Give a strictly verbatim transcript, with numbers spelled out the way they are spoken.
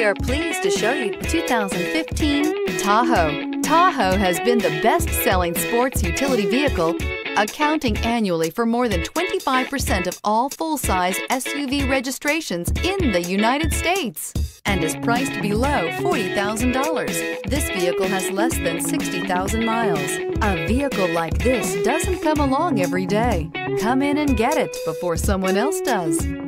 are pleased to show you the two thousand fifteen Tahoe. Tahoe has been the best-selling sports utility vehicle, accounting annually for more than twenty-five percent of all full-size S U V registrations in the United States, and is priced below forty thousand dollars. This vehicle has less than sixty thousand miles. A vehicle like this doesn't come along every day. Come in and get it before someone else does.